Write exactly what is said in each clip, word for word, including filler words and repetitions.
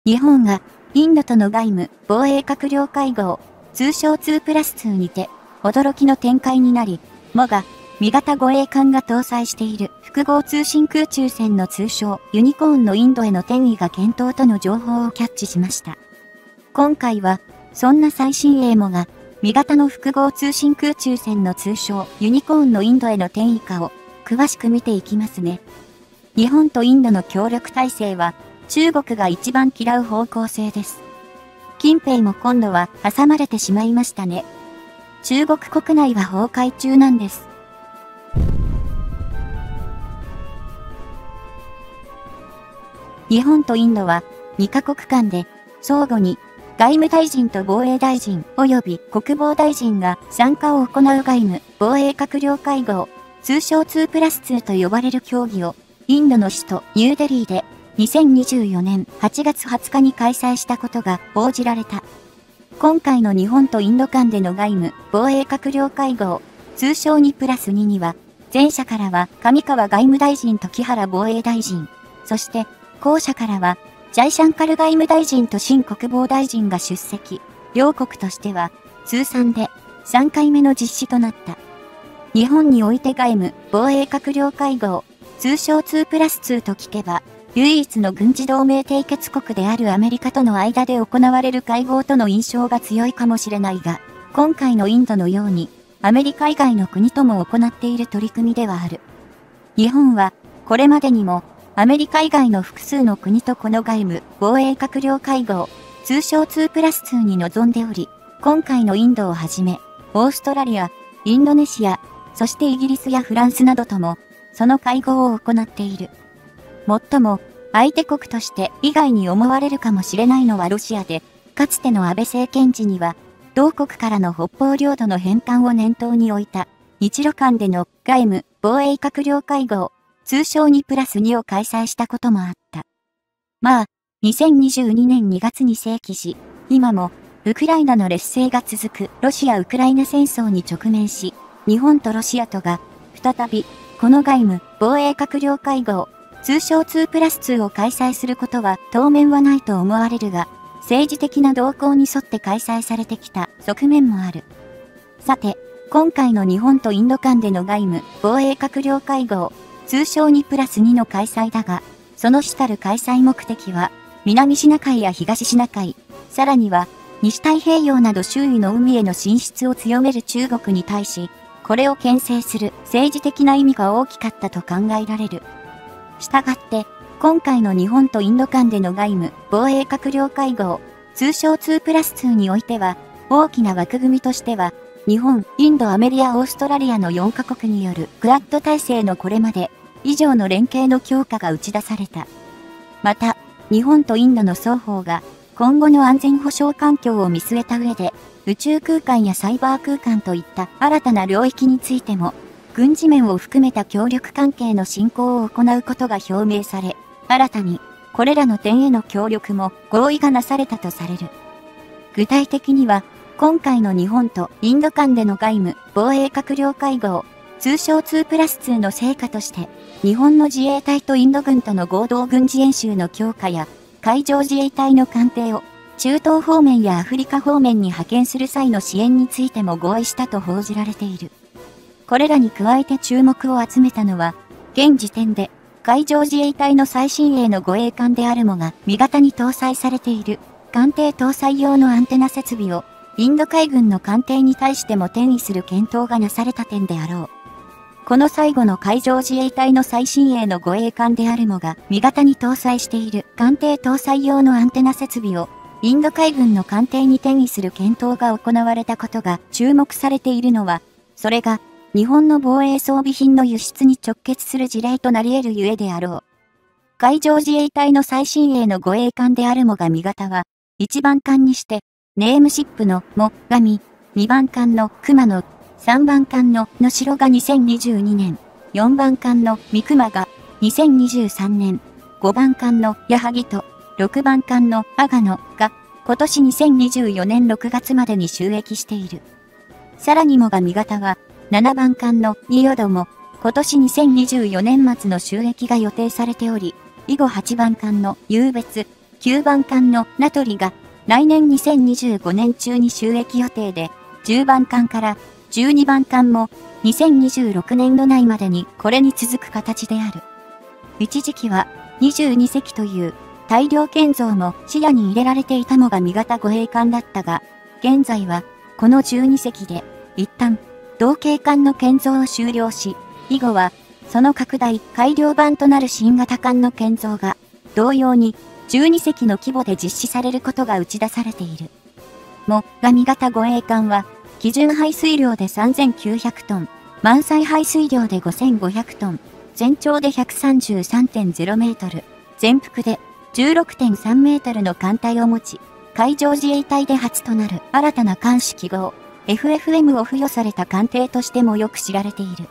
日本がインドとの外務・防衛閣僚会合、通称ツープラスツーにて、驚きの展開になり、もが、味方護衛艦が搭載している複合通信空中戦の通称ユニコーンのインドへの転移が検討との情報をキャッチしました。今回は、そんな最新鋭もが、味方の複合通信空中戦の通称ユニコーンのインドへの転移化を詳しく見ていきますね。日本とインドの協力体制は、中国が一番嫌う方向性です。近平も今度は挟まれてしまいましたね。中国国内は崩壊中なんです。日本とインドはにカ国間で相互に外務大臣と防衛大臣及び国防大臣が参加を行う外務防衛閣僚会合、通称ツープラスツーと呼ばれる協議をインドの首都ニューデリーでにせんにじゅうよねんはちがつはつかに開催したことが報じられた。今回の日本とインド間での外務防衛閣僚会合、通称にプラスにには、前者からは上川外務大臣と木原防衛大臣、そして後者からはジャイシャンカル外務大臣と新国防大臣が出席、両国としては通算でさんかいめの実施となった。日本において外務防衛閣僚会合、通称ツープラスツーと聞けば、唯一の軍事同盟締結国であるアメリカとの間で行われる会合との印象が強いかもしれないが、今回のインドのように、アメリカ以外の国とも行っている取り組みではある。日本は、これまでにも、アメリカ以外の複数の国とこの外務、防衛閣僚会合、通称ツープラスツーに臨んでおり、今回のインドをはじめ、オーストラリア、インドネシア、そしてイギリスやフランスなどとも、その会合を行っている。もっとも、相手国として以外に思われるかもしれないのはロシアで、かつての安倍政権時には、同国からの北方領土の返還を念頭に置いた、日露間での外務・防衛閣僚会合、通称にプラスにを開催したこともあった。まあ、にせんにじゅうにねんにがつに正規し、今も、ウクライナの劣勢が続くロシア・ウクライナ戦争に直面し、日本とロシアとが、再び、この外務・防衛閣僚会合、通称ツープラスツーを開催することは当面はないと思われるが、政治的な動向に沿って開催されてきた側面もある。さて、今回の日本とインド間での外務・防衛閣僚会合、通称にプラスにの開催だが、その主たる開催目的は、南シナ海や東シナ海、さらには西太平洋など周囲の海への進出を強める中国に対し、これを牽制する政治的な意味が大きかったと考えられる。したがって、今回の日本とインド間での外務・防衛閣僚会合、通称ツープラスツーにおいては、大きな枠組みとしては、日本、インド、アメリカ、オーストラリアのよんカ国によるクアッド体制のこれまで以上の連携の強化が打ち出された。また、日本とインドの双方が今後の安全保障環境を見据えた上で、宇宙空間やサイバー空間といった新たな領域についても、軍事面を含めた協力関係の進行を行うことが表明され、新たに、これらの点への協力も合意がなされたとされる。具体的には、今回の日本とインド間での外務・防衛閣僚会合、通称ツープラスツーの成果として、日本の自衛隊とインド軍との合同軍事演習の強化や、海上自衛隊の艦艇を中東方面やアフリカ方面に派遣する際の支援についても合意したと報じられている。これらに加えて注目を集めたのは、現時点で海上自衛隊の最新鋭の護衛艦であるもが味方に搭載されている艦艇搭載用のアンテナ設備をインド海軍の艦艇に対しても転移する検討がなされた点であろう。この最後の海上自衛隊の最新鋭の護衛艦であるもが味方に搭載している艦艇搭載用のアンテナ設備をインド海軍の艦艇に転移する検討が行われたことが注目されているのは、それが日本の防衛装備品の輸出に直結する事例となり得るゆえであろう。海上自衛隊の最新鋭の護衛艦であるもが味方は、いちばん艦にして、ネームシップのもがみ、にばん艦の熊野、さんばん艦の能代がにせんにじゅうにねん、よんばん艦の三熊がにせんにじゅうさんねん、ごばん艦の矢作とろくばん艦の阿賀野が今年にせんにじゅうよねんろくがつまでに就役している。さらにもが味方は、ななばん艦の仁淀も、今年にせんにじゅうよねん末の就役が予定されており、以後はちばん艦の湧別、 きゅうばん艦の名取が来年にせんにじゅうごねん中に就役予定で、じゅうばん艦からじゅうにばん艦もにせんにじゅうろくねんど内までにこれに続く形である。一時期はにじゅうにせきという大量建造も視野に入れられていたのが味方護衛艦だったが、現在はこのじゅうにせきで一旦同型艦の建造を終了し、以後はその拡大改良版となる新型艦の建造が同様にじゅうにせきの規模で実施されることが打ち出されている。もが味方護衛艦は基準排水量でさんぜんきゅうひゃくトン、満載排水量でごせんごひゃくトン、全長で ひゃくさんじゅうさんてんゼロメートル、全幅で じゅうろくてんさんメートルの艦隊を持ち、海上自衛隊で初となる新たな艦種記号 エフエフエム を付与された艦艇としてもよく知られている。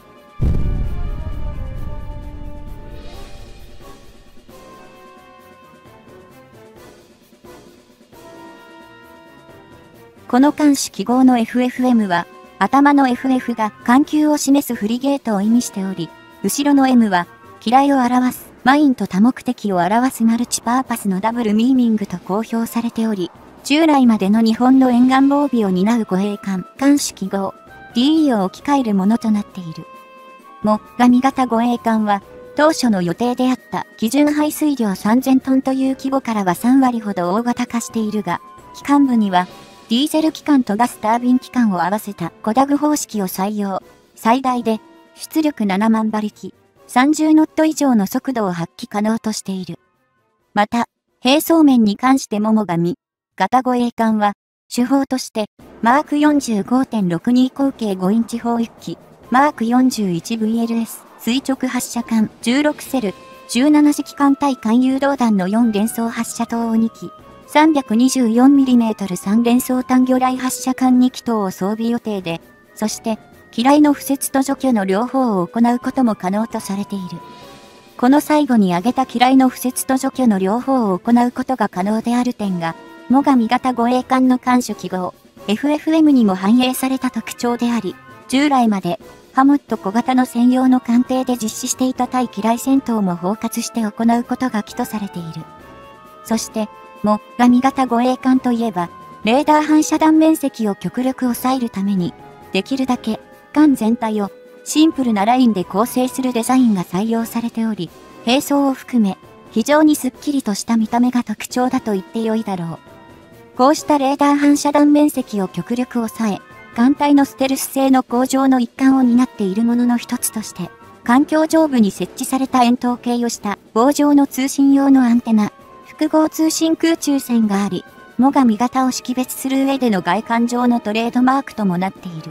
この艦種記号の エフエフエム は、頭の エフエフ が艦級を示すフリゲートを意味しており、後ろの エム は、機雷を表す、マインと多目的を表すマルチパーパスのダブルミーニングと公表されており、従来までの日本の沿岸防備を担う護衛艦、艦種記号、ディーイー を置き換えるものとなっている。も、が味方護衛艦は、当初の予定であった基準排水量さんぜんトンという規模からはさんわりほど大型化しているが、機関部には、ディーゼル機関とガスタービン機関を合わせたコダグ方式を採用。最大で出力ななまんばりき、さんじゅうノット以上の速度を発揮可能としている。また、兵装面に関してももがみ型護衛艦は、主砲として、マーク よんじゅうごてんろくに 口径ごインチ砲いっき、マーク よんじゅういちブイエルエス 垂直発射艦じゅうろくセル、じゅうななじき艦対艦誘導弾のよん連装発射塔をにき、さんびゃくにじゅうよんミリメートルさん連装単魚雷発射艦にき等を装備予定で、そして、機雷の敷設と除去の両方を行うことも可能とされている。この最後に挙げた機雷の敷設と除去の両方を行うことが可能である点が、もが味型護衛艦の艦種記号、エフエフエム にも反映された特徴であり、従来まで、ハムット小型の専用の艦艇で実施していた対機雷戦闘も包括して行うことが基とされている。そして、もが味型護衛艦といえば、レーダー反射弾面積を極力抑えるために、できるだけ、艦全体をシンプルなラインで構成するデザインが採用されており、兵装を含め、非常にスッキリとした見た目が特徴だと言ってよいだろう。こうしたレーダー反射弾面積を極力抑え、艦隊のステルス性の向上の一環を担っているものの一つとして、艦橋上部に設置された円筒形をした棒状の通信用のアンテナ、複合通信空中線があり、もが味型を識別する上での外観上のトレードマークともなっている。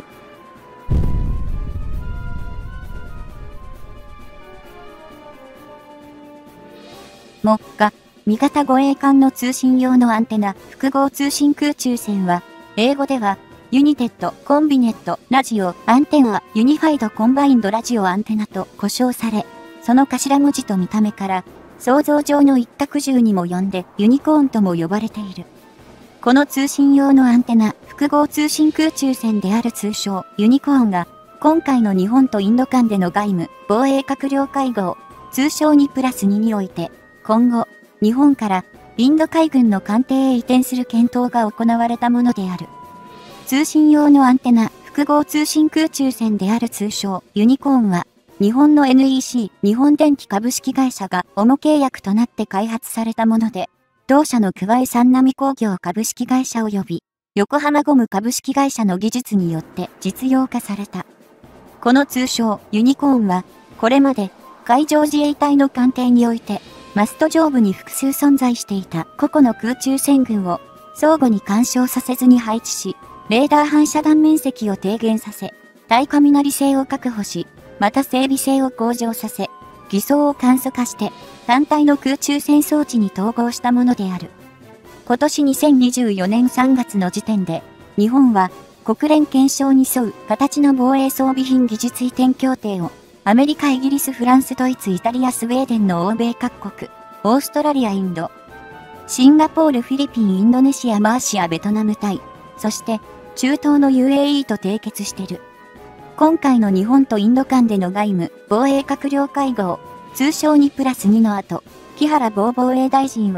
もが味型護衛艦の通信用のアンテナ、複合通信空中線は、英語では、ユニテッド、コンビネット、ラジオ、アンテナ、ユニファイドコンバインドラジオアンテナと呼称され、その頭文字と見た目から、想像上の一角獣にも呼んでユニコーンとも呼ばれている。この通信用のアンテナ、複合通信空中線である通称ユニコーンが、今回の日本とインド間での外務、防衛閣僚会合、通称にプラスににおいて、今後、日本からインド海軍の艦艇へ移転する検討が行われたものである。通信用のアンテナ、複合通信空中線である通称ユニコーンは、日本の エヌイーシー 日本電機株式会社が主契約となって開発されたもので、同社の桑井三波工業株式会社及び横浜ゴム株式会社の技術によって実用化された。この通称ユニコーンは、これまで海上自衛隊の艦艇において、マスト上部に複数存在していた個々の空中戦群を相互に干渉させずに配置し、レーダー反射弾面積を低減させ、対雷性を確保し、また整備性を向上させ、偽装を簡素化して、単体の空中戦装置に統合したものである。今年にせんにじゅうよねんさんがつの時点で、日本は国連憲章に沿う形の防衛装備品技術移転協定を、アメリカ、イギリス、フランス、ドイツ、イタリア、スウェーデンの欧米各国、オーストラリア、インド、シンガポール、フィリピン、インドネシア、マーシア、ベトナム、タイ、そして中東の ユーエーイー と締結している。今回の日本とインド間での外務、防衛閣僚会合、通称にプラスにの後、木原防防衛大臣は、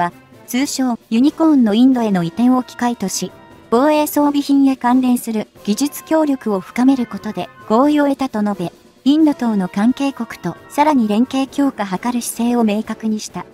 通称ユニコーンのインドへの移転を機会とし、防衛装備品へ関連する技術協力を深めることで合意を得たと述べ、インド等の関係国とさらに連携強化図る姿勢を明確にした。